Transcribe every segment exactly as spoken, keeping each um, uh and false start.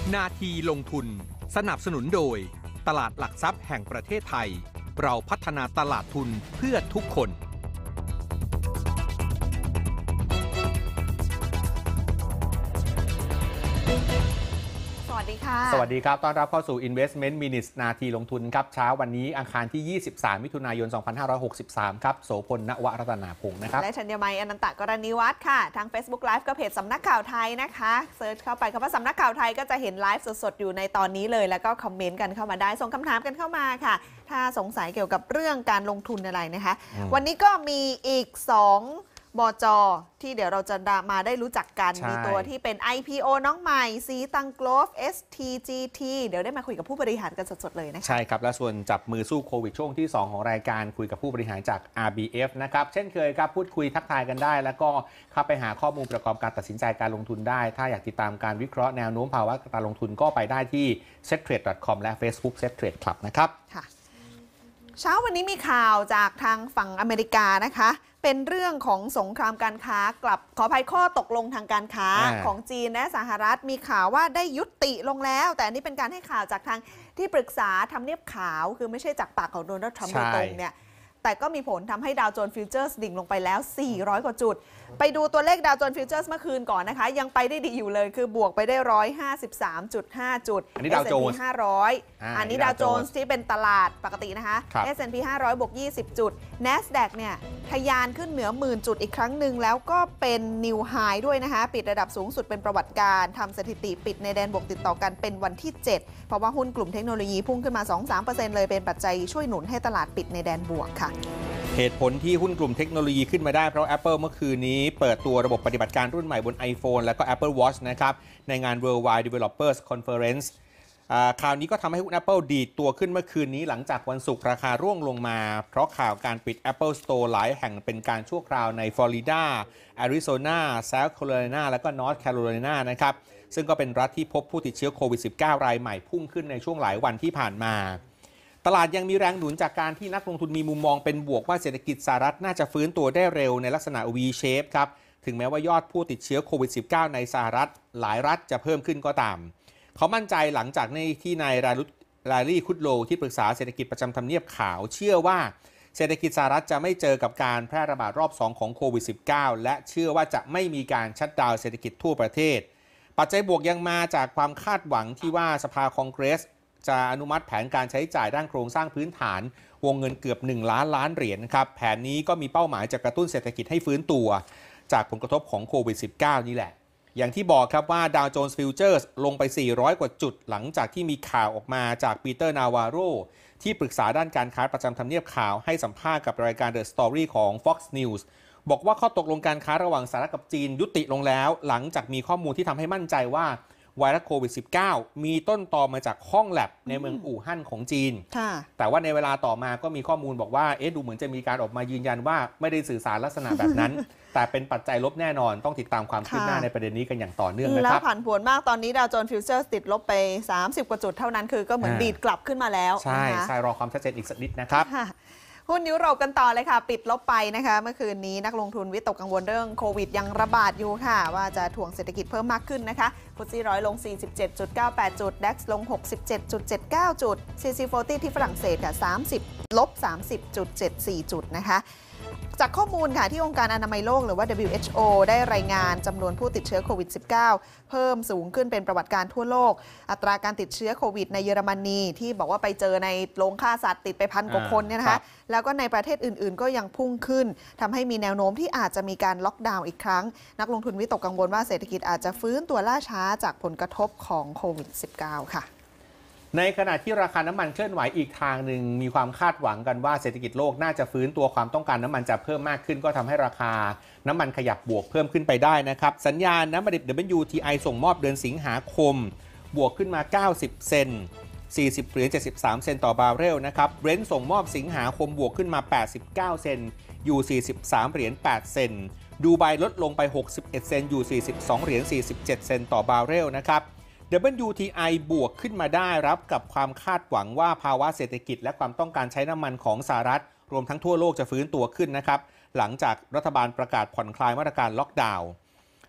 นาทีลงทุนสนับสนุนโดยตลาดหลักทรัพย์แห่งประเทศไทยเราพัฒนาตลาดทุนเพื่อทุกคนสวัสดีค่ะสวัสดีครับต้อนรับเข้าสู่ Investment Minutes นาทีลงทุนครับเช้าวันนี้อังคารที่ยี่สิบสามมิถุนายนสองพันห้าร้อยหกสิบสามครับโสพล ณวรัตนาพงศ์นะครับและธัญมัยอนันตกรณีวัฒน์ค่ะทาง Facebook Live ก็เพจสำนักข่าวไทยนะคะเซิร์ชเข้าไปคำว่าสำนักข่าวไทยก็จะเห็นไลฟ์สดๆอยู่ในตอนนี้เลยแล้วก็คอมเมนต์กันเข้ามาได้ส่งคำถามกันเข้ามาค่ะถ้าสงสัยเกี่ยวกับเรื่องการลงทุนอะไรนะคะวันนี้ก็มีอีกสองบจ.ที่เดี๋ยวเราจะมาได้รู้จักกันมีตัวที่เป็น ไอ พี โอ น้องใหม่สีตังโกลฟ เอส ที จี ที เดี๋ยวได้มาคุยกับผู้บริหารกันสดๆเลยนะคะใช่ครับและส่วนจับมือสู้โควิดช่วงที่สองของรายการคุยกับผู้บริหารจาก อาร์ บี เอฟ นะครับเช่นเคยครับพูดคุยทักทายกันได้แล้วก็เข้าไปหาข้อมูลประกอบการตัดสินใจการลงทุนได้ถ้าอยากติดตามการวิเคราะห์แนวโน้มภาวะการลงทุนก็ไปได้ที่ เซ็ตเทรด ดอท คอม และ Facebook เซ็ตเทรด Club นะครับค่ะเช้าวันนี้มีข่าวจากทางฝั่งอเมริกานะคะเป็นเรื่องของสงครามการค้ากลับขออภัยข้อตกลงทางการค้าของจีนและสหรัฐมีข่าวว่าได้ยุติลงแล้วแต่อันนี้เป็นการให้ข่าวจากทางที่ปรึกษาทำเนียบขาวคือไม่ใช่จากปากของโดนัลด์ทรัมป์โดยตรงเนี่ยแต่ก็มีผลทำให้ดาวโจนส์ฟิวเจอร์สดิ่งลงไปแล้วสี่ร้อยกว่าจุดไปดูตัวเลขดาวโจนส์ฟิวเจอร์สเมื่อคืนก่อนนะคะยังไปได้ดีอยู่เลยคือบวกไปได้หนึ่งร้อยห้าสิบสามจุดห้า จุดอันนี้ดาวโจนส์ห้าร้อยอันนี้ดาวโจนส์ที่เป็นตลาดปกตินะคะ เอส แอนด์ พี ห้าร้อยบวกยี่สิบจุด NASDAQ เนี่ยทะยานขึ้นเหนือหมื่นจุดอีกครั้งหนึ่งแล้วก็เป็นนิวไฮด้วยนะคะปิดระดับสูงสุดเป็นประวัติการทำสถิติปิดในแดนบวกติดต่อกันเป็นวันที่เจ็ดเพราะว่าหุ้นกลุ่มเทคโนโลยีพุ่งขึ้นมา สองถึงสามเปอร์เซ็นต์ เลยเป็นปัจจัยช่วยหนุนให้ตลาดปิดในแดนบวกค่ะเหตุผลที่หุ้นกลุ่มเทคโนโลยีขึ้นมาได้เพราะ Apple เมื่อคืนนี้เปิดตัวระบบปฏิบัติการรุ่นใหม่บน iPhone และก็ Apple Watch นะครับในงาน Worldwide Developers Conference คราวนี้ก็ทำให้หุ้น Apple ดีดตัวขึ้นเมื่อคืนนี้หลังจากวันศุกร์ราคาร่วงลงมาเพราะข่าวการปิด Apple Store หลายแห่งเป็นการชั่วคราวในฟลอริดาแอริโซนาเซาท์แคโรไลนาและก็นอร์ทแคโรไลนานะครับซึ่งก็เป็นรัฐที่พบผู้ติดเชื้อโควิด สิบเก้า รายใหม่พุ่งขึ้นในช่วงหลายวันที่ผ่านมาตลาดยังมีแรงหนุนจากการที่นักลงทุนมีมุมมองเป็นบวกว่าเศรษฐกิจสหรัฐน่าจะฟื้นตัวได้เร็วในลักษณะ วี เชฟ ครับถึงแม้ว่ายอดผู้ติดเชื้อโควิด สิบเก้า ในสหรัฐหลายรัฐจะเพิ่มขึ้นก็ตามเขามั่นใจหลังจากที่นายลารีคุดโลที่ปรึกษาเศรษฐกิจประจำทำเนียบขาวเชื่อว่าเศรษฐกิจสหรัฐจะไม่เจอกับการแพร่ระบาดรอบสองของโควิด สิบเก้า และเชื่อว่าจะไม่มีการชัตดาวน์เศรษฐกิจทั่วประเทศปัจจัยบวกยังมาจากความคาดหวังที่ว่าสภาคองเกรสจะอนุมัติแผนการใช้จ่ายด้านโครงสร้างพื้นฐานวงเงินเกือบหนึ่งล้านล้านเหรียญครับแผนนี้ก็มีเป้าหมายจะกระตุ้นเศรษฐกิจให้ฟื้นตัวจากผลกระทบของโควิด สิบเก้า นี่แหละอย่างที่บอกครับว่าดาวโจนส์ฟิวเจอร์สลงไปสี่ร้อยกว่าจุดหลังจากที่มีข่าวออกมาจากปีเตอร์นาวาโรที่ปรึกษาด้านการค้าประจำทำเนียบข่าวให้สัมภาษณ์กับรายการ The Story ของ Fox News บอกว่าข้อตกลงการค้าระหว่างสหรัฐกับจีนยุติลงแล้วหลังจากมีข้อมูลที่ทำให้มั่นใจว่าไวรัสโควิด สิบเก้า มีต้นตอมาจากห้องแลบในเมืองอู่ฮั่นของจีนแต่ว่าในเวลาต่อมาก็มีข้อมูลบอกว่าเอ๊ะดูเหมือนจะมีการออกมายืนยันว่าไม่ได้สื่อสารลักษณะแบบนั้น แต่เป็นปัจจัยลบแน่นอนต้องติดตามความคืบหน้าในประเด็นนี้กันอย่างต่อเนื่องนะครับแล้วผันผวนมากตอนนี้ดาวโจนส์ฟิวเจอร์ติดลบไปสามสิบกว่าจุดเท่านั้นคือก็เหมือนดีดกลับขึ้นมาแล้วใช่ใช่รอความชัดเจนอีกสักนิดนะครับหุ้นยุโรปกันต่อเลยค่ะปิดลบไปนะคะเมื่อคืนนี้นักลงทุนวิตกกังวลเรื่องโควิดยังระบาดอยู่ค่ะว่าจะถ่วงเศรษฐกิจเพิ่มมากขึ้นนะคะฟุตซี่ร้อยลง สี่สิบเจ็ดจุดเก้าแปด จุด ดัค ลง หกสิบเจ็ดจุดเจ็ดเก้า จุด ซี ซี สี่สิบ ที่ฝรั่งเศสค่ะสามสิบลบ สามสิบจุดเจ็ดสี่ จุดนะคะจากข้อมูลค่ะที่องค์การอนามัยโลกหรือว่า ดับเบิลยู เอช โอ ได้รายงานจำนวนผู้ติดเชื้อโควิด สิบเก้า เพิ่มสูงขึ้นเป็นประวัติการทั่วโลกอัตราการติดเชื้อโควิดในเยอรมนีที่บอกว่าไปเจอในโรงฆ่าสัตว์ติดไปพันกว่าคนเนี่ยนะคะแล้วก็ในประเทศอื่นๆก็ยังพุ่งขึ้นทำให้มีแนวโน้มที่อาจจะมีการล็อกดาวน์อีกครั้งนักลงทุนวิตกกังวลว่าเศรษฐกิจอาจจะฟื้นตัวล่าช้าจากผลกระทบของโควิด สิบเก้า ค่ะในขณะที่ราคาน้ำมันเคลื่อนไหวอีกทางหนึ่งมีความคาดหวังกันว่าเศรษฐกิจโลกน่าจะฟื้นตัวความต้องการน้ำมันจะเพิ่มมากขึ้นก็ทำให้ราคาน้ำมันขยับบวกเพิ่มขึ้นไปได้นะครับสัญญาณน้ำมันดิบ ดับเบิลยู ที ไอ ส่งมอบเดือนสิงหาคมบวกขึ้นมาเก้าสิบเซนต์สี่สิบเหรียญเจ็ดสิบสามเซนต์ต่อบาร์เรลนะครับเบรนท์ส่งมอบสิงหาคมบวกขึ้นมาแปดสิบเก้าเซนต์อยู่สี่สิบสามเหรียญแปดเซนต์ดูไบลดลงไปหกสิบเอ็ดเซนต์อยู่สี่สิบสองเหรียญสี่สิบเจ็ดเซนต์ต่อบาร์เรลนะครับดับเบิลยู ที ไอ บวกขึ้นมาได้รับกับความคาดหวังว่าภาวะเศรษฐกิจและความต้องการใช้น้ำมันของสหรัฐรวมทั้งทั่วโลกจะฟื้นตัวขึ้นนะครับหลังจากรัฐบาลประกาศผ่อนคลายมาตรการล็อกดาวน์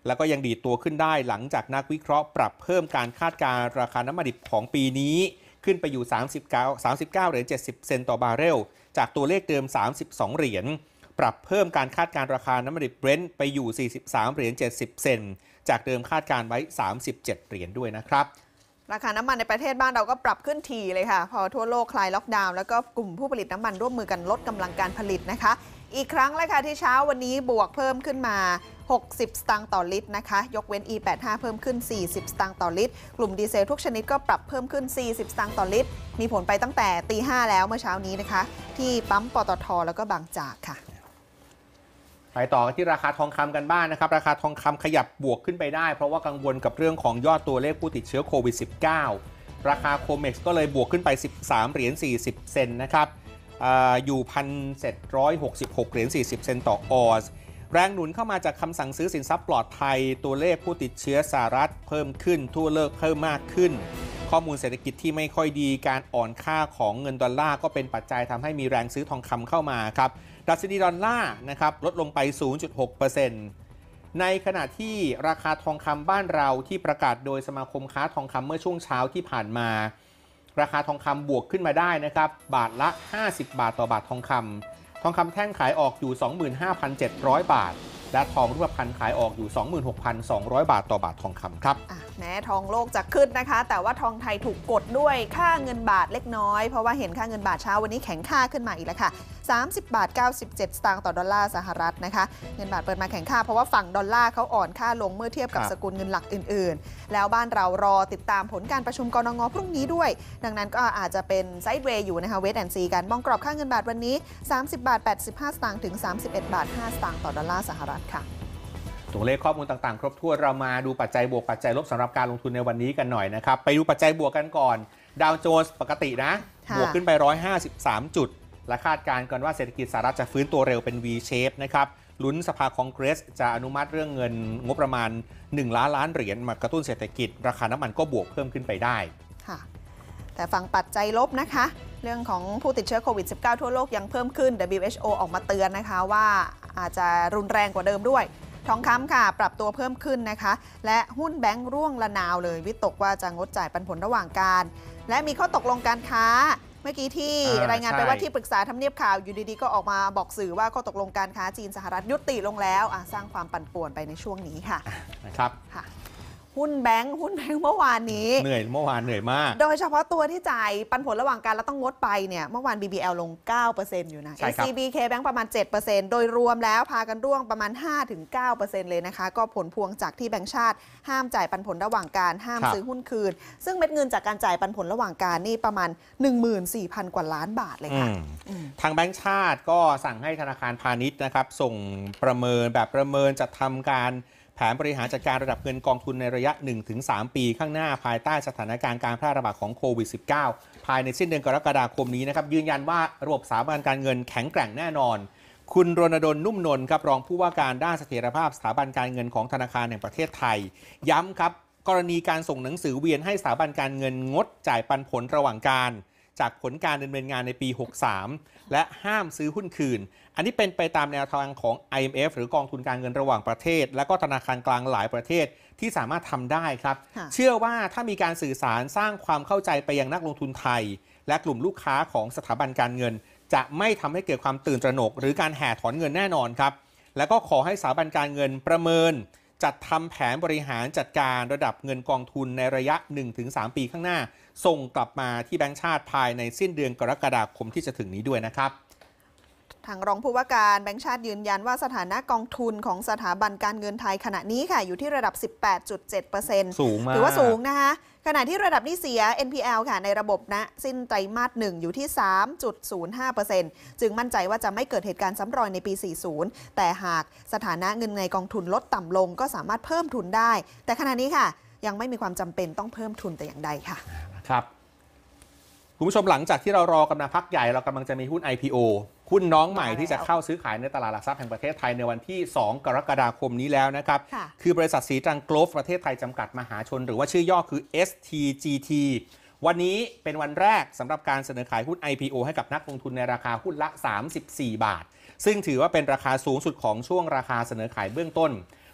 แล้วก็ยังดีดตัวขึ้นได้หลังจากนักวิเคราะห์ปรับเพิ่มการคาดการณ์ราคาน้ำมันดิบของปีนี้ขึ้นไปอยู่ สามสิบเก้า สามสิบเก้าเหรียญเจ็ดสิบเซนต์ต่อบาร์เรลจากตัวเลขเดิมสามสิบสองเหรียญปรับเพิ่มการคาดการณ์ราคาน้ำมันดิบ Brent ไปอยู่สี่สิบสามเหรียญเจ็ดสิบเซนต์จากเดิมคาดการณ์ไว้สามสิบเจ็ดเหรียญด้วยนะครับราคาน้ำมันในประเทศบ้านเราก็ปรับขึ้นทีเลยค่ะพอทั่วโลกคลายล็อกดาวน์แล้วก็กลุ่มผู้ผลิตน้ำมันร่วมมือกันลดกำลังการผลิตนะคะอีกครั้งเลยค่ะที่เช้าวันนี้บวกเพิ่มขึ้นมาหกสิบสตางค์ต่อลิตรนะคะยกเว้น อี แปดสิบห้า เพิ่มขึ้นสี่สิบสตางค์ต่อลิตรกลุ่มดีเซลทุกชนิดก็ปรับเพิ่มขึ้นสี่สิบสตางค์ต่อลิตรมีผลไปตั้งแต่ตีห้าแล้วเมื่อเช้านี้นะคะที่ปั๊มปตทแล้วก็บางจากค่ะไปต่อกันที่ราคาทองคำกันบ้าง น, นะครับราคาทองคำขยับบวกขึ้นไปได้เพราะว่ากังวลกับเรื่องของยอดตัวเลขผู้ติดเชื้อโควิด สิบเก้า ราคาโคเม็กซ์ก็เลยบวกขึ้นไปสิบสามเหรียญสี่สิบเซนต์นะครับออยู่ หนึ่งพันเจ็ดร้อยหกสิบหกเหรียญสี่สิบเซนต์ต่อออสแรงหนุนเข้ามาจากคำสั่งซื้อสินทรัพย์ปลอดภัยตัวเลขผู้ติดเชื้อสหรัฐเพิ่มขึ้นทั่วโลกเพิ่มมากขึ้นข้อมูลเศรษฐกิจที่ไม่ค่อยดีการอ่อนค่าของเงินดอลลาร์ก็เป็นปัจจัยทำให้มีแรงซื้อทองคำเข้ามาครับดัชนีดอลลาร์นะครับลดลงไป ศูนย์จุดหกเปอร์เซ็นต์ ในขณะที่ราคาทองคำบ้านเราที่ประกาศโดยสมาคมค้าทองคำเมื่อช่วงเช้าที่ผ่านมาราคาทองคำบวกขึ้นมาได้นะครับบาทละห้าสิบบาทต่อบาททองคำทองคำแท่งขายออกอยู่ สองหมื่นห้าพันเจ็ดร้อย บาทและทองรูปพรรณขายออกอยู่ สองหมื่นหกพันสองร้อย บาทต่อบาททองคำครับแม้ทองโลกจะขึ้นนะคะแต่ว่าทองไทยถูกกดด้วยค่าเงินบาทเล็กน้อยเพราะว่าเห็นค่าเงินบาทเช้าวันนี้แข็งค่าขึ้นมาอีกแล้วค่ะสามสิบบาทเก้าสิบเจ็ดสตางค์ต่อดอลลาร์สหรัฐนะคะเงินบาทเปิดมาแข็งค่าเพราะว่าฝั่งดอลลาร์เขาอ่อนค่าลงเมื่อเทียบกับสกุลเงินหลักอื่นๆแล้วบ้านเรารอติดตามผลการประชุมกนง.พรุ่งนี้ด้วยดังนั้นก็อาจจะเป็นไซด์เวย์อยู่นะคะเวทแอนด์ซีกันมองกรอบค่าเงินบาทวันนี้สามสิบบาทแปดสิบห้าสตางค์ถึงสามสิบเอ็ดบาทห้าสตางค์ต่อดอลลาร์สหรัฐค่ะตัวเลขข้อมูลต่างๆครบถ้วนเรามาดูปัจจัยบวกปัจจัยลบสำหรับการลงทุนในวันนี้กันหน่อยนะครับไปดูปัจจัยบวกกันก่อนดาวโจนส์ปกตินะบวกขึ้นไปหนึ่งร้อยห้าสิบสามจุดและคาดการณ์กันว่าเศรษฐกิจสหรัฐจะฟื้นตัวเร็วเป็น V shape นะครับลุ้นสภาคองเกรสจะอนุมัติเรื่องเงินงบประมาณหนึ่งล้านล้านเหรียญมากระตุ้นเศรษฐกิจราคาน้ำมันก็บวกเพิ่มขึ้นไปได้ค่ะแต่ฝั่งปัจจัยลบนะคะเรื่องของผู้ติดเชื้อโควิด สิบเก้า ทั่วโลกยังเพิ่มขึ้น ดับเบิลยู เอช โอ ออกมาเตือนนะคะว่าอาจจะรุนแรงกว่าเดิมด้วยทองคำค่ะปรับตัวเพิ่มขึ้นนะคะและหุ้นแบงก์ร่วงละนาวเลยวิตกว่าจะงดจ่ายปันผลระหว่างการและมีข้อตกลงการค้าเมื่อกี้ที่รายงานไปว่าที่ปรึกษาทำเนียบข่าวอยู่ดีๆก็ออกมาบอกสื่อว่าข้อตกลงการค้าจีนสหรัฐยุติลงแล้วสร้างความปั่นป่วนไปในช่วงนี้ค่ะนะครับค่ะหุ้นแบงค์หุ้นแบงค์เมื่อวานนี้เหนื่อยเมื่อวานเหนื่อยมากโดยเฉพาะตัวที่จ่ายปันผลระหว่างการแล้วต้องงดไปเนี่ยเมื่อวาน บี บี แอล ลง เก้าเปอร์เซ็นต์ อยู่นะ เอ ซี บี K-Bank ประมาณ เจ็ดเปอร์เซ็นต์ โดยรวมแล้วพากันร่วงประมาณ ห้าถึงเก้าเปอร์เซ็นต์ เลยนะคะก็ผลพวงจากที่แบงก์ชาติห้ามจ่ายปันผลระหว่างการห้ามซื้อหุ้นคืนซึ่งเม็ดเงินจากการจ่ายปันผลระหว่างการนี่ประมาณ หนึ่งหมื่นสี่พัน กว่าล้านบาทเลยค่ะทางแบงก์ชาติก็สั่งให้ธนาคารพาณิชย์นะครับส่งประเมินแบบประเมินจัดทำการแผนบริหารจัดการระดับเงินกองทุนในระยะ หนึ่งถึงสาม ปีข้างหน้าภายใต้สถานการณ์การแพร่ระบาดของโควิด สิบเก้า ภายในสิ้นเดือนกรกฎาคมนี้นะครับยืนยันว่าระบบสถาบันการเงินแข็งแกร่งแน่นอนคุณรณดลนุ่มนนท์ครับรองผู้ว่าการด้านเสถียรภาพสถาบันการเงินของธนาคารแห่งประเทศไทยย้ำครับกรณีการส่งหนังสือเวียนให้สถาบันการเงินงดจ่ายปันผลระหว่างการจากผลการดำเนินงานในปี หกสาม และห้ามซื้อหุ้นคืนอันนี้เป็นไปตามแนวทางของ ไอ เอ็ม เอฟ หรือกองทุนการเงินระหว่างประเทศและก็ธนาคารกลางหลายประเทศที่สามารถทำได้ครับเชื่อว่าถ้ามีการสื่อสารสร้างความเข้าใจไปยังนักลงทุนไทยและกลุ่มลูกค้าของสถาบันการเงินจะไม่ทำให้เกิดความตื่นตระหนกหรือการแห่ถอนเงินแน่นอนครับแล้วก็ขอให้สถาบันการเงินประเมินจัดทำแผนบริหารจัดการระดับเงินกองทุนในระยะ หนึ่งถึงสาม ปีข้างหน้าส่งกลับมาที่แบงก์ชาติภายในสิ้นเดือนกรกฎาคมที่จะถึงนี้ด้วยนะครับทางรองผู้ว่าการแบงก์ชาติยืนยันว่าสถานะกองทุนของสถาบันการเงินไทยขณะนี้ค่ะอยู่ที่ระดับ สิบแปดจุดเจ็ดเปอร์เซ็นต์สูงมากถือว่าสูงนะคะขณะที่ระดับหนี้เสีย เอ็น พี แอล ค่ะในระบบณสิ้นไตรมาสหนึ่งอยู่ที่ สามจุดศูนย์ห้าเปอร์เซ็นต์ จึงมั่นใจว่าจะไม่เกิดเหตุการณ์ซ้ำรอยในปี สี่สิบ แต่หากสถานะเงินในกองทุนลดต่ำลงก็สามารถเพิ่มทุนได้แต่ขณะนี้ค่ะยังไม่มีความจำเป็นต้องเพิ่มทุนแต่อย่างใดค่ะครับคุณผู้ชมหลังจากที่เรารอกันมาพักใหญ่เรากำลังจะมีหุ้น ไอ พี โอ หุ้นน้องใหม่ที่จะเข้าซื้อขายในตลาดหลักทรัพย์แห่งประเทศไทยในวันที่สองกรกฎาคมนี้แล้วนะครับคือบริษัทสีตรังโกลฟประเทศไทยจำกัดมหาชนหรือว่าชื่อย่อคือ เอส ที จี ที วันนี้เป็นวันแรกสำหรับการเสนอขายหุ้น ไอ พี โอ ให้กับนักลงทุนในราคาหุ้นละสามสิบสี่บาทซึ่งถือว่าเป็นราคาสูงสุดของช่วงราคาเสนอขายเบื้องต้น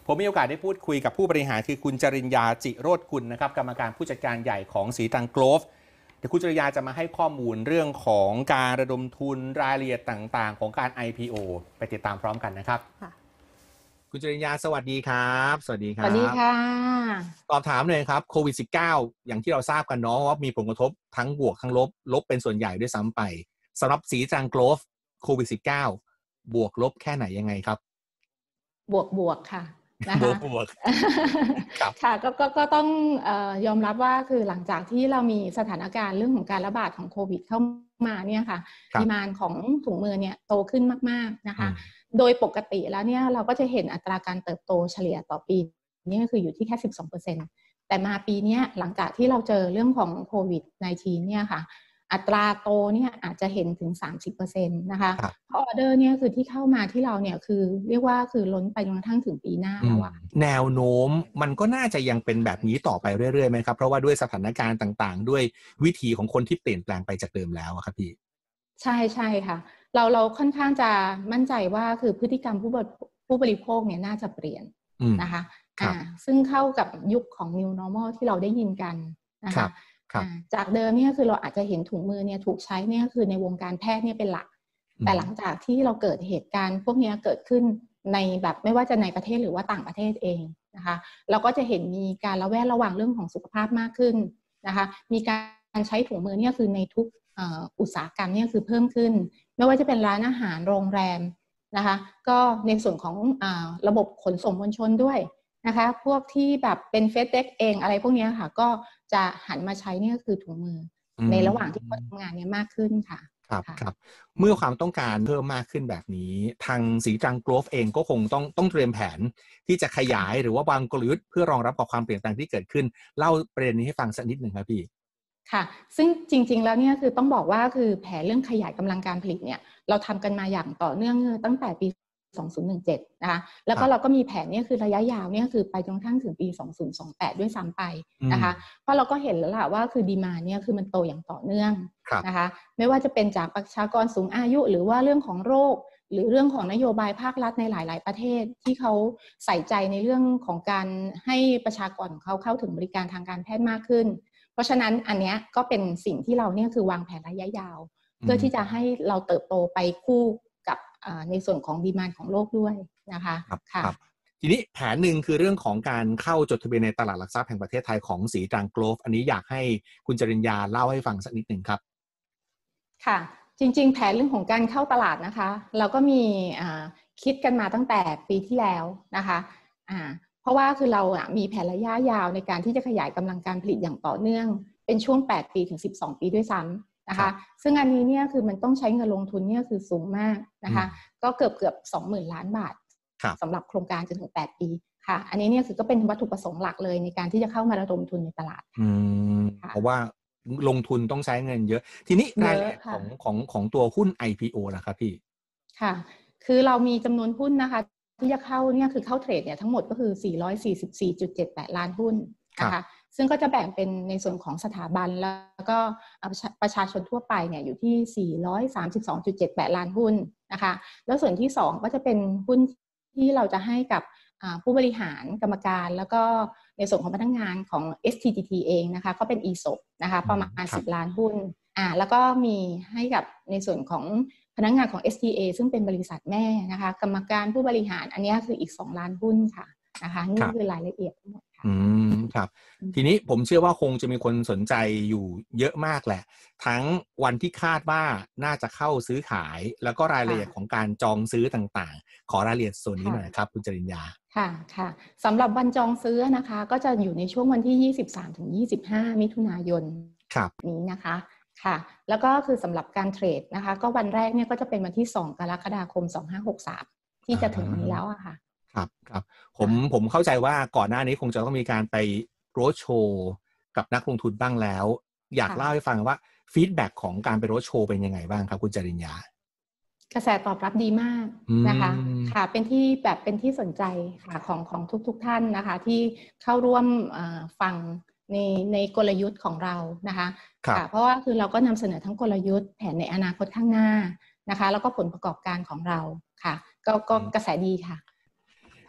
ผมมีโอกาสได้พูดคุยกับผู้บริหารคือคุณจริญญาจิโรจน์กุลนะครับกรรมการผู้จัดการใหญ่ของสีตรังโกลฟเดี๋ยวคุณจริญญาจะมาให้ข้อมูลเรื่องของการระดมทุนรายละเอียดต่างๆของการ ไอ พี โอ ไปติดตามพร้อมกันนะครับคุณจริญญาสวัสดีครับสวัสดีครับสวัสดีค่ะตอบถามเลยครับโควิด สิบเก้า อย่างที่เราทราบกันเนาะว่ามีผลกระทบทั้งบวกทั้งลบลบเป็นส่วนใหญ่ด้วยซ้ำไปสำหรับสีตรังโกลฟโควิด สิบเก้า บวกลบแค่ไหนยังไงครับบวกบวกค่ะนะคะบวกบวกค่ะก็ก็ก็ต้องเอ่อยอมรับว่าคือหลังจากที่เรามีสถานการณ์เรื่องของการระบาดของโควิดเข้ามาเนี่ยค่ะดีมานด์ของถุงมือเนี่ยโตขึ้นมากๆนะคะโดยปกติแล้วเนี่ยเราก็จะเห็นอัตราการเติบโตเฉลี่ยต่อปีนี่ก็คืออยู่ที่แค่ สิบสองเปอร์เซ็นต์ แต่มาปีนี้หลังจากที่เราเจอเรื่องของโควิด สิบเก้า เนี่ยค่ะอัตราโตเนี่ยอาจจะเห็นถึง สามสิบเปอร์เซ็นต์ นะคะเพราะออเดอร์เนี่ยคือที่เข้ามาที่เราเนี่ยคือเรียกว่าคือล้นไปจนกระทั่งถึงปีหน้าแล้วอะแนวโน้มมันก็น่าจะยังเป็นแบบนี้ต่อไปเรื่อยๆไหมครับเพราะว่าด้วยสถานการณ์ต่างๆด้วยวิถีของคนที่เปลี่ยนแปลงไปจากเดิมแล้วครับพี่ใช่ใช่ค่ะเราเราค่อนข้างจะมั่นใจว่าคือพฤติกรรมผู้ผู้บริโภคเนี่ยน่าจะเปลี่ยนนะคะอ่าซึ่งเข้ากับยุคของ New Normal ที่เราได้ยินกันนะคะจากเดิมเนี่ยคือเราอาจจะเห็นถุงมือเนี่ยถูกใช้เนี่ยคือในวงการแพทย์เนี่ยเป็นหลักแต่หลังจากที่เราเกิดเหตุการณ์พวกนี้เกิดขึ้นในแบบไม่ว่าจะในประเทศหรือว่าต่างประเทศเองนะคะเราก็จะเห็นมีการระแวดระวังเรื่องของสุขภาพมากขึ้นนะคะมีการใช้ถุงมือเนี่ยคือในทุกอุตสาหกรรมเนี่ยคือเพิ่มขึ้นไม่ว่าจะเป็นร้านอาหารโรงแรมนะคะก็ในส่วนของอ่าระบบขนส่งมวลชนด้วยนะคะพวกที่แบบเป็นเฟสเด็กเองอะไรพวกนี้ค่ะก็จะหันมาใช้เนี่ยคือถุงมือในระหว่างที่เขาทำงานเนี่ยมากขึ้นค่ะครับครับเมื่อความต้องการเพิ่มมากขึ้นแบบนี้ทางสีตรังโกลฟเองก็คงต้องต้องเตรียมแผนที่จะขยายหรือว่าบางกลยุทธ์เพื่อรองรับกับความเปลี่ยนแปลงที่เกิดขึ้นเล่าประเด็นนี้ให้ฟังสักนิดหนึ่งครับพี่ค่ะซึ่งจริงๆแล้วเนี่ยคือต้องบอกว่าคือแผนเรื่องขยายกำลังการผลิตเนี่ยเราทำกันมาอย่างต่อเนื่องตั้งแต่ปีสองพันสิบเจ็ดนะคะแล้วก็เราก็มีแผนเนี่ยคือระยะยาวเนี่ยคือไปจนกระทั่งถึงปีสองพันยี่สิบแปดด้วยซ้ำไปนะคะเพราะเราก็เห็นแล้วล่ะว่าคือดีมานด์เนี่ยคือมันโตอย่างต่อเนื่องนะคะไม่ว่าจะเป็นจากประชากรสูงอายุหรือว่าเรื่องของโรคหรือเรื่องของนโยบายภาครัฐในหลายๆประเทศที่เขาใส่ใจในเรื่องของการให้ประชากรของเขาเข้าถึงบริการทางการแพทย์มากขึ้นเพราะฉะนั้นอันนี้ก็เป็นสิ่งที่เราเนี่ยคือวางแผนระยะยาวเพื่อที่จะให้เราเติบโตไปคู่กับในส่วนของดีมานด์ของโลกด้วยนะคะค่ะทีนี้แผนหนึ่งคือเรื่องของการเข้าจดทะเบียนในตลาดหลักทรัพย์แห่งประเทศไทยของสีตรังโกลฟอันนี้อยากให้คุณจริญญาเล่าให้ฟังสักนิดหนึ่งครับค่ะจริงๆแผนเรื่องของการเข้าตลาดนะคะเราก็มีคิดกันมาตั้งแต่ปีที่แล้วนะคะเพราะว่าคือเรามีแผนระยะยาวในการที่จะขยายกำลังการผลิตอย่างต่อเนื่องเป็นช่วงแปดปีถึงสิบสองปีด้วยซ้ำนะคะซึ่งอันนี้เนี่ยคือมันต้องใช้เงินลงทุนเนี่ยคือสูงมากนะคะก็เกือบเกือบ สองหมื่น ล้านบาทสำหรับโครงการจนถึงแปดปีค่ะอันนี้เนี่ยคือก็เป็นวัตถุประสงค์หลักเลยในการที่จะเข้ามาระดมทุนในตลาดเพราะว่าลงทุนต้องใช้เงินเยอะทีนี้รายละเอียดของของของตัวหุ้น ไอ พี โอ ล่ะครับพี่ค่ะคือเรามีจำนวนหุ้นนะคะที่จะเข้าเนี่ยคือเข้าเทรดเนี่ยทั้งหมดก็คือ สี่ร้อยสี่สิบสี่จุดเจ็ดแปด ล้านหุ้นนะคะซึ่งก็จะแบ่งเป็นในส่วนของสถาบันแล้วก็ประชาชนทั่วไปเนี่ยอยู่ที่ สี่ร้อยสามสิบสองจุดเจ็ดแปด ล้านหุ้นนะคะแล้วส่วนที่สองก็จะเป็นหุ้นที่เราจะให้กับผู้บริหารกรรมการแล้วก็ในส่วนของพนักงานของ เอส ที จี ที เองนะคะก็เป็น อี เอส โอ พี นะคะประมาณสิบล้านหุ้นอ่าแล้วก็มีให้กับในส่วนของพนักงานของ เอส ที เอ ซึ่งเป็นบริษัทแม่นะคะกรรมการผู้บริหารอันนี้คืออีกสองล้านหุ้นค่ะนะคะนี่คือรายละเอียดทั้งหมดค่ะอืมครับทีนี้ผมเชื่อว่าคงจะมีคนสนใจอยู่เยอะมากแหละทั้งวันที่คาดว่าน่าจะเข้าซื้อขายแล้วก็รายละเอียดของการจองซื้อต่างๆขอรายละเอียดส่วนนี้หน่อยครับคุณจริญญาค่ะค่ะสำหรับวันจองซื้อนะคะก็จะอยู่ในช่วงวันที่ ยี่สิบสามถึงยี่สิบห้า มิถุนายนนี้นะคะค่ะแล้วก็คือสำหรับการเทรดนะคะก็วันแรกเนี่ยก็จะเป็นวันที่สองกรกฎาคมสองพันห้าร้อยหกสิบสามที่จะถึงนี้แล้วอะค่ะครับครับผมผมเข้าใจว่าก่อนหน้านี้คงจะต้องมีการไปโรดโชว์กับนักลงทุนบ้างแล้วอยากเล่าให้ฟังว่าฟีดแบ็กของการไปโรดโชว์เป็นยังไงบ้างครับคุณจริญญากระแสตอบรับดีมากนะคะค่ะเป็นที่แบบเป็นที่สนใจค่ะของของทุกทุกท่านนะคะที่เข้าร่วมฟังในในกลยุทธ์ของเรานะคะค่ะเพราะว่าคือเราก็นำเสนอทั้งกลยุทธ์แผนในอนาคตข้างหน้านะคะแล้วก็ผลประกอบการของเราค่ะก็ก็กระแสดีค่ะ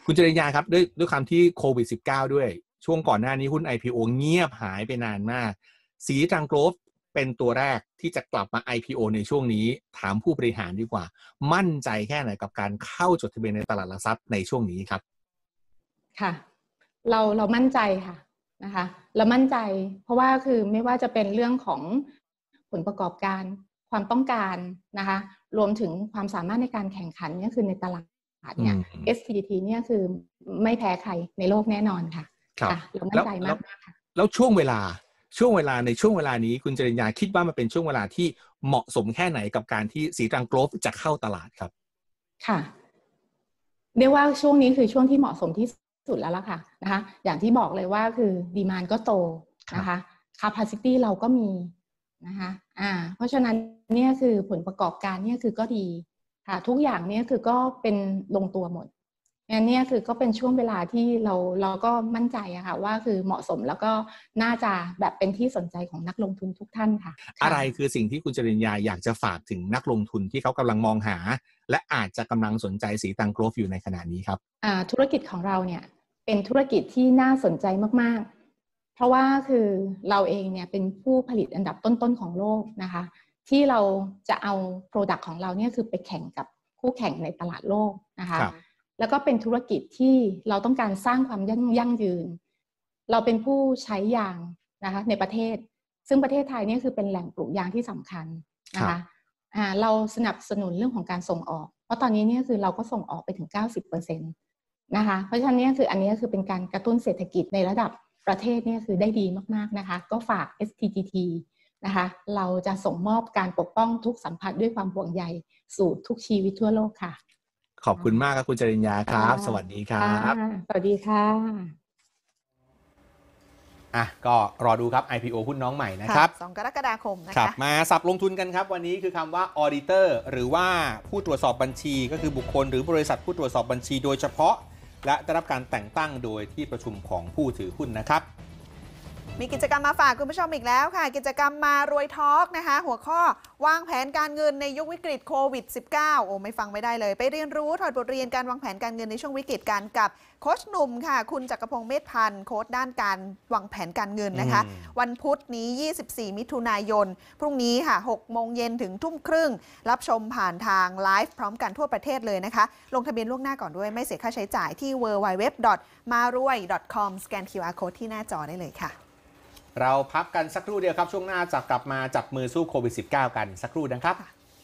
คุณจริญญาครับด้วยด้วยความที่โควิด สิบเก้า ด้วยช่วงก่อนหน้านี้หุ้น ไอ พี โอ เงียบหายไปนานมากสีตรังโกลฟเป็นตัวแรกที่จะกลับมา ไอ พี โอ ในช่วงนี้ถามผู้บริหารดีกว่ามั่นใจแค่ไหนกับการเข้าจดทะเบียนในตลาดหลักทรัพย์ในช่วงนี้ครับค่ะเราเรามั่นใจค่ะนะคะเรามั่นใจเพราะว่าคือไม่ว่าจะเป็นเรื่องของผลประกอบการความต้องการนะคะรวมถึงความสามารถในการแข่งขันเนี่ยคือในตลาดเนี่ย เอส ที จี ที เนี่ยคือไม่แพ้ใครในโลกแน่นอนค่ะค่ะเรามั่นใจมากมากค่ะแล้วช่วงเวลาช่วงเวลาในช่วงเวลานี้คุณจริญญาคิดว่ามันเป็นช่วงเวลาที่เหมาะสมแค่ไหนกับการที่สีตรังโกลฟจะเข้าตลาดครับค่ะเรียกว่าช่วงนี้คือช่วงที่เหมาะสมที่สุดแล้วล่ะค่ะนะคะอย่างที่บอกเลยว่าคือดีมานด์ก็โตนะคะ capacity เราก็มีนะคะอ่าเพราะฉะนั้นเนี่ยคือผลประกอบการเนี่ยคือก็ดีค่ะทุกอย่างเนี่ยคือก็เป็นลงตัวหมดงั้นเนี่ยคือก็เป็นช่วงเวลาที่เราเราก็มั่นใจอะค่ะว่าคือเหมาะสมแล้วก็น่าจะแบบเป็นที่สนใจของนักลงทุนทุกท่านค่ะอะไรคือสิ่งที่คุณจริญญาอยากจะฝากถึงนักลงทุนที่เขากำลังมองหาและอาจจะกำลังสนใจสีตรังโกลฟอยู่ในขณะนี้ครับอ่าธุรกิจของเราเนี่ยเป็นธุรกิจที่น่าสนใจมากๆเพราะว่าคือเราเองเนี่ยเป็นผู้ผลิตอันดับต้นๆของโลกนะคะที่เราจะเอา Product ของเราเนี่ยคือไปแข่งกับคู่แข่งในตลาดโลกนะคะแล้วก็เป็นธุรกิจที่เราต้องการสร้างความยั่งยืนเราเป็นผู้ใช้ยางนะคะในประเทศซึ่งประเทศไทยเนี่ยคือเป็นแหล่งปลูกยางที่สำคัญนะคะอ่าเราสนับสนุนเรื่องของการส่งออกเพราะตอนนี้เนี่ยคือเราก็ส่งออกไปถึง เก้าสิบเปอร์เซ็นต์ นะคะเพราะฉะนั้นเนี่ยคืออันนี้คือเป็นการกระตุ้นเศรษฐกิจในระดับประเทศเนี่ยคือได้ดีมากๆนะคะก็ฝาก เอส ที จี ที นะคะเราจะส่งมอบการปกป้องทุกสัมผัสด้วยความห่วงใยสู่ทุกชีวิตทั่วโลกค่ะขอบคุณมากครับคุณจริญญาครับสวัสดีครับสวัสดีค่ะอ่ะก็รอดูครับ ไอ พี โอ หุ้นน้องใหม่นะครับสองกรกฎาคมนะคะมาสับลงทุนกันครับวันนี้คือคำว่า auditor หรือว่าผู้ตรวจสอบบัญชีก็คือบุคคลหรือบริษัทผู้ตรวจสอบบัญชีโดยเฉพาะและได้รับการแต่งตั้งโดยที่ประชุมของผู้ถือหุ้นนะครับมีกิจกรรมมาฝากคุณผู้ชมอีกแล้วค่ะกิจกรรมมารวยทอล์กนะคะหัวข้อวางแผนการเงินในยุควิกฤตโควิด สิบเก้า โอ้ไม่ฟังไม่ได้เลยไปเรียนรู้ถอดบทเรียนการวางแผนการเงินในช่วงวิกฤตกันกับโค้ชหนุ่มค่ะคุณจักรพงษ์เมธพันธ์โค้ชด้านการวางแผนการเงินนะคะวันพุธนี้ยี่สิบสี่มิถุนายนพรุ่งนี้ค่ะหกโมงเย็นถึงทุ่มครึ่งรับชมผ่านทางไลฟ์พร้อมกันทั่วประเทศเลยนะคะลงทะเบียนล่วงหน้าก่อนด้วยไม่เสียค่าใช้จ่ายที่ ดับเบิลยู ดับเบิลยู ดับเบิลยู ดอท มารวย ดอท คอม สแกน คิว อาร์ Code ที่หน้าจอได้เลยค่ะเราพักกันสักครู่เดียวครับช่วงหน้าจะกลับมาจับมือสู้โควิด สิบเก้า กันสักครู่นะครับ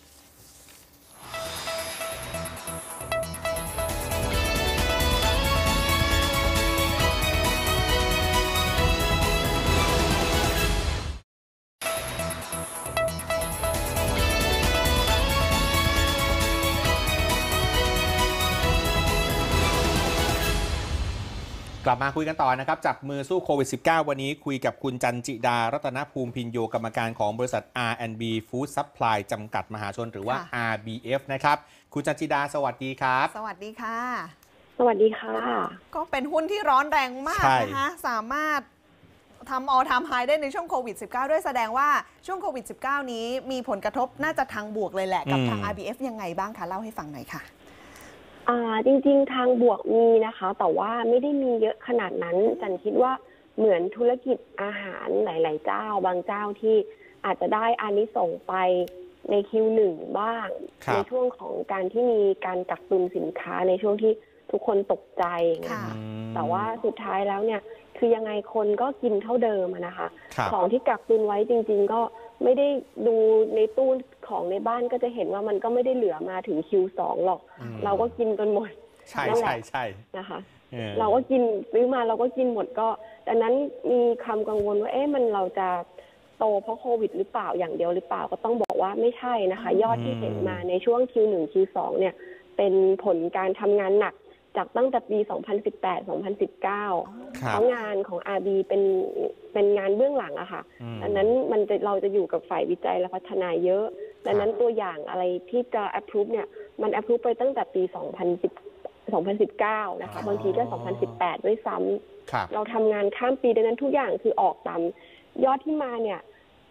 กลับมาคุยกันต่อนะครับจับมือสู้โควิด สิบเก้า วันนี้คุยกับคุณจันจิดารัตนภูมิพินโยกรรมการของบริษัท อาร์ แอนด์ บี Food Supply จำกัดมหาชนหรือว่า อาร์ บี เอฟ นะครับคุณจันจิดาสวัสดีครับสวัสดีค่ะสวัสดีค่ะก็เป็นหุ้นที่ร้อนแรงมากนะคะสามารถทำ all time high ได้ในช่วงโควิด สิบเก้า ด้วยแสดงว่าช่วงโควิด สิบเก้า นี้มีผลกระทบน่าจะทางบวกเลยแหละกับทาง อาร์ บี เอฟ ยังไงบ้างคะเล่าให้ฟังหน่อยค่ะอ่าจริงๆทางบวกมีนะคะแต่ว่าไม่ได้มีเยอะขนาดนั้นจันคิดว่าเหมือนธุรกิจอาหารหลายๆเจ้าบางเจ้าที่อาจจะได้อานิสงส์ไปใน คิว หนึ่ง บ้างในช่วงของการที่มีการกักตุนสินค้าในช่วงที่ทุกคนตกใจนะคะแต่ว่าสุดท้ายแล้วเนี่ยคือยังไงคนก็กินเท่าเดิมนะคะของที่กักตุนไว้จริงๆก็ไม่ได้ดูในตู้ของในบ้านก็จะเห็นว่ามันก็ไม่ได้เหลือมาถึง คิว สอง หรอกเราก็กินจนหมดใช่ใช่ใช่นะคะเราก็กินซื้อมาเราก็กินหมดก็ดังนั้นมีความกังวลว่าเอ๊ะมันเราจะโตเพราะโควิดหรือเปล่าอย่างเดียวหรือเปล่าก็ต้องบอกว่าไม่ใช่นะคะยอดที่เห็นมาในช่วง คิว หนึ่ง คิว สอง เนี่ยเป็นผลการทำงานหนักจากตั้งแต่ปี สองพันสิบแปด สองพันสิบเก้า เพราะงานของ อาร์ บี เป็นเป็นงานเบื้องหลังอะค่ะดังนั้นมันจะเราจะอยู่กับฝ่ายวิจัยและพัฒนาเยอะดังนั้นตัวอย่างอะไรที่จะ approve เนี่ยมัน approve ไปตั้งแต่ปี สองพันสิบ สองพันสิบเก้า นะคะบางทีก็ สองพันสิบแปด ด้วยซ้ำเราทำงานข้ามปีดังนั้นทุกอย่างคือออกตามยอดที่มาเนี่ย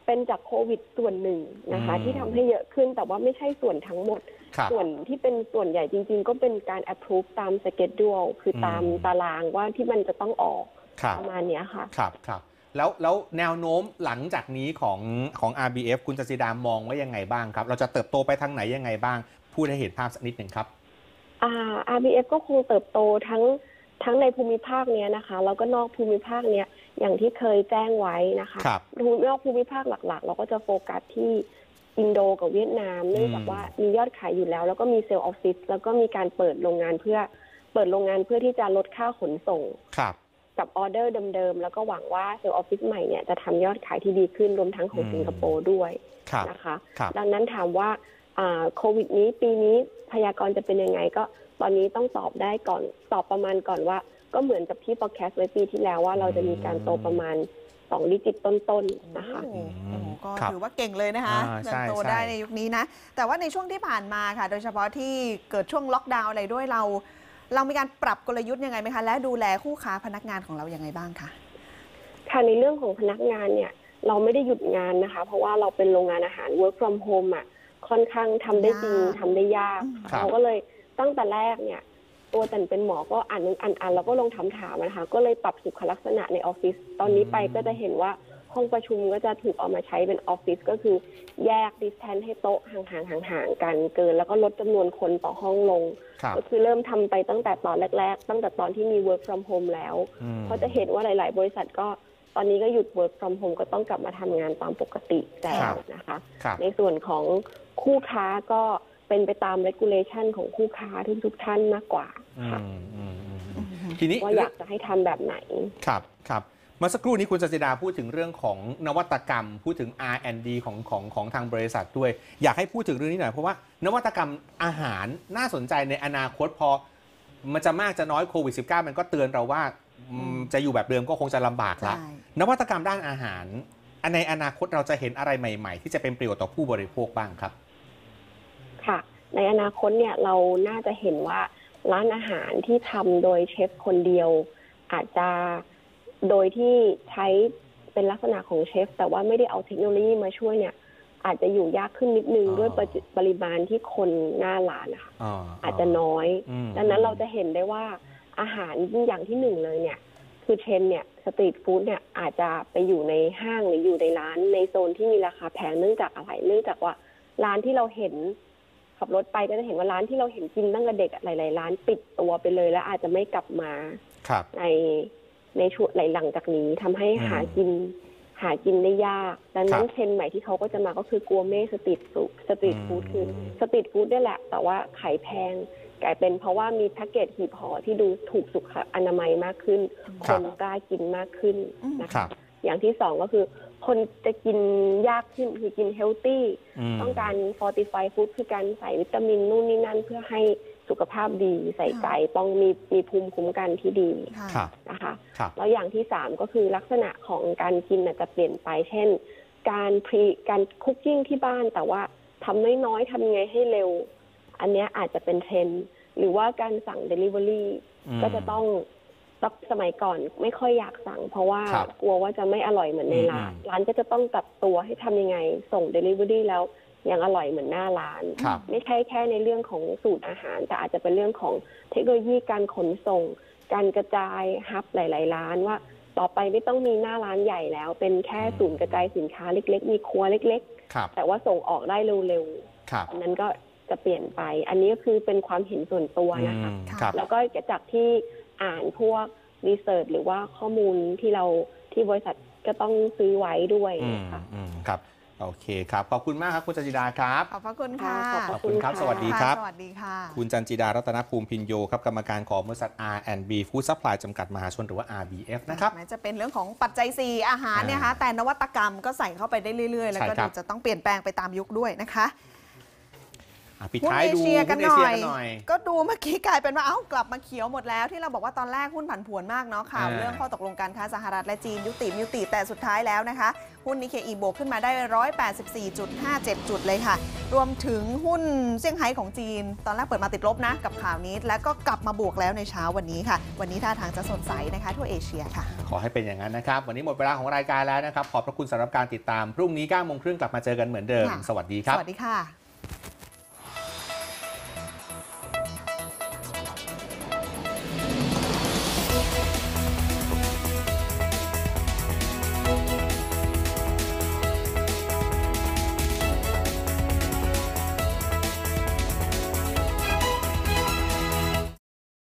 เป็นจากโควิดส่วนหนึ่งนะคะที่ทำให้เยอะขึ้นแต่ว่าไม่ใช่ส่วนทั้งหมดส่วนที่เป็นส่วนใหญ่จริงๆก็เป็นการ approve ตาม schedule คือตามตารางว่าที่มันจะต้องออกประมาณนี้ค่ะครับครับแล้วแล้วแนวโน้มหลังจากนี้ของของ อาร์ บี เอฟ คุณจันทร์สีดามองว่ายังไงบ้างครับเราจะเติบโตไปทางไหนยังไงบ้างพูดให้เห็นภาพสักนิดหนึ่งครับอ่า อาร์ บี เอฟ ก็คงเติบโตทั้งทั้งในภูมิภาคเนี้ยนะคะแล้วก็นอกภูมิภาคเนี้ยอย่างที่เคยแจ้งไว้นะคะนอกภูมิภาคหลักๆเราก็จะโฟกัสที่อินโดกับเวียดนามเนื่องจากว่ามียอดขายอยู่แล้วแล้วก็มีเซลล์ออฟฟิศแล้วก็มีการเปิดโรงงานเพื่อเปิดโรงงานเพื่อที่จะลดค่าขนส่งกับออเดอร์เดิมๆแล้วก็หวังว่าเซลล์ออฟฟิศใหม่เนี่ยจะทำยอดขายที่ดีขึ้นรวมทั้งของสิงคโปร์ด้วยนะคะดังนั้นถามว่าโควิดนี้ปีนี้พยากรณ์จะเป็นยังไงก็ตอนนี้ต้องตอบได้ก่อนตอบประมาณก่อนว่าก็เหมือนกับที่ forecast ไว้ปีที่แล้วว่าเราจะมีการโตประมาณสองดิจิตต้นๆนะคะก็ถือว่าเก่งเลยนะคะเติบโตได้ในยุคนี้นะแต่ว่าในช่วงที่ผ่านมาค่ะโดยเฉพาะที่เกิดช่วงล็อกดาวน์อะไรด้วยเราเรามีการปรับกลยุทธ์ยังไงไหมคะและดูแลคู่ค้าพนักงานของเรายังไงบ้างคะค่ะในเรื่องของพนักงานเนี่ยเราไม่ได้หยุดงานนะคะเพราะว่าเราเป็นโรงงานอาหาร work from home อ่ะค่อนข้างทำได้จริงทำได้ยากเราก็เลยตั้งแต่แรกเนี่ยตัวจันเป็นหมอก็อ่านอ่านอ่านแล้วก็ลงถามถามนะคะก็เลยปรับสุขลักษณะในออฟฟิศตอนนี้ไปก็จะเห็นว่าห้องประชุมก็จะถูกเอามาใช้เป็นออฟฟิศก็คือแยกดิสแทนให้โต๊ะห่างๆห่างๆกันเกินแล้วก็ลดจำนวนคนต่อห้องลงก็คือเริ่มทำไปตั้งแต่ตอนแรกๆตั้งแต่ตอนที่มี work from home แล้วเพราะจะเห็นว่าหลายๆบริษัทก็ตอนนี้ก็หยุด work from home ก็ต้องกลับมาทำงานตามปกติแล้วนะคะในส่วนของคู่ค้าก็เป็นไปตาม regulation ของคู่ค้าทุกๆท่านมากกว่าค่ะทีนี้ว่าอยากจะให้ทำแบบไหนครับครับเมื่อสักครู่นี้คุณจันทร์สีดาพูดถึงเรื่องของนวัตกรรมพูดถึง อาร์ แอนด์ ดี ของของของทางบริษัทด้วยอยากให้พูดถึงเรื่องนี้หน่อยเพราะว่านวัตกรรมอาหารน่าสนใจในอนาคตพอมันจะมากจะน้อยโควิด สิบเก้า มันก็เตือนเราว่าจะอยู่แบบเดิมก็คงจะลำบากละนวัตกรรมด้านอาหารในอนาคตเราจะเห็นอะไรใหม่ๆที่จะเป็นประโยชน์ต่อผู้บริโภคบ้างครับค่ะในอนาคตเนี่ยเราน่าจะเห็นว่าร้านอาหารที่ทำโดยเชฟคนเดียวอาจจะโดยที่ใช้เป็นลักษณะของเชฟแต่ว่าไม่ได้เอาเทคโนโลยีมาช่วยเนี่ยอาจจะอยู่ยากขึ้นนิดนึงด้วยปริมาณที่คนหน้าร้านนะคะอาจจะน้อยดังนั้นเราจะเห็นได้ว่าอาหารอย่างที่หนึ่งเลยเนี่ยคือเทรนเนี่ยสตรีทฟู้ดเนี่ยอาจจะไปอยู่ในห้างหรืออยู่ในร้านในโซนที่มีราคาแพงเนื่องจากอะไรเนื่องจากว่าร้านที่เราเห็นขับรถไปก็จะเห็นว่าร้านที่เราเห็นกินตั้งแต่เด็กหลายๆร้านปิดตัวไปเลยแล้วอาจจะไม่กลับมาในในช่วงหลังจากนี้ทำให้หากินหากินได้ยากดังนั้นเทรนด์ใหม่ที่เขาก็จะมาก็คือกัวเม่สตรีทฟู้ดสตรีทฟู้ดคือสตรีทฟู้ดได้แหละแต่ว่าขายแพงกลายเป็นเพราะว่ามีแพ็กเกจหีบห่อที่ดูถูกสุขอนามัยมากขึ้นคนกล้ากินมากขึ้นนะคะอย่างที่สองก็คือคนจะกินยากขึ้นคือกินเฮลตี้ต้องการ fortify food คือการใส่วิตามินนู่นนี่นั่นเพื่อให้สุขภาพดีใส่ใจต้องมีมีภูมิคุ้มกันที่ดีนะคะแล้วอย่างที่สามก็คือลักษณะของการกินอาจจะเปลี่ยนไปเช่นการพรีการคุกกิ้งที่บ้านแต่ว่าทำน้อยๆทำยังไงให้เร็วอันนี้อาจจะเป็นเทรนด์หรือว่าการสั่ง delivery ก็จะต้องสมัยก่อนไม่ค่อยอยากสั่งเพราะว่ากลัวว่าจะไม่อร่อยเหมือนในร้านร้านก็จะต้องปรับตัวให้ทำยังไงส่ง delivery แล้วยังอร่อยเหมือนหน้าร้านไม่ใช่แค่ในเรื่องของสูตรอาหารแต่อาจจะเป็นเรื่องของเทคโนโลยีการขนส่งการกระจายฮับหลายๆร้านว่าต่อไปไม่ต้องมีหน้าร้านใหญ่แล้วเป็นแค่ศูนย์กระจายสินค้าเล็กๆมีครัวเล็กๆแต่ว่าส่งออกได้เร็วๆนั้นก็จะเปลี่ยนไปอันนี้ก็คือเป็นความเห็นส่วนตัวนะคะแล้วก็จากที่อ่านพวกรีเสิร์ชหรือว่าข้อมูลที่เราที่บริษัทก็ต้องซื้อไว้ด้วยค่ะครับโอเคครับขอบคุณมากครับคุณจันจิดาครับขอบพระคุณค่ะขอบคุณครับสวัสดีครับสวัสดีค่ะคุณจันจิดารัตนภูมิพินโยครับกรรมการของบริษัท อาร์ แอนด์ บี Food Supply จำกัดมหาชนหรือว่า อาร์ บี เอฟ นะครับแม้จะเป็นเรื่องของปัจจัยสี่อาหารเนี่ยค่ะแต่นวัตกรรมก็ใส่เข้าไปได้เรื่อยๆแล้วก็จะต้องเปลี่ยนแปลงไปตามยุคด้วยนะคะอ่ะปิดหุ้นท้ายเอดูเชียกันหุ้นหเอน่เชียอยกันหน่อยก็ดูเมื่อกี้กลายเป็นว่าเอ้ากลับมาเขียวหมดแล้วที่เราบอกว่าตอนแรกหุ้นผันผวนมากเนาะข่าวอ่าเรื่องข้อตกลงการค้าสหรัฐและจีนยุติยุติแต่สุดท้ายแล้วนะคะหุ้นนิเคอีบวกขึ้นมาได้ หนึ่งร้อยแปดสิบสี่จุดห้าเจ็ด จุดเลยค่ะรวมถึงหุ้นเซี่ยงไฮ้ของจีนตอนแรกเปิดมาติดลบนะกับข่าวนี้แล้วก็กลับมาบวกแล้วในเช้าวันนี้ค่ะวันนี้ท่าทางจะสดใสนะคะทั่วเอเชียค่ะขอให้เป็นอย่างนั้นนะครับวันนี้หมดเวลาของรายการแล้วนะครับขอบพระคุณสำหรับการติดตามพรุ่งนี้เก้าโมงครึ่งกลับมาเจอกันเหมือนเดิมค่ะสวัสดีครับสวัสดีค่ะ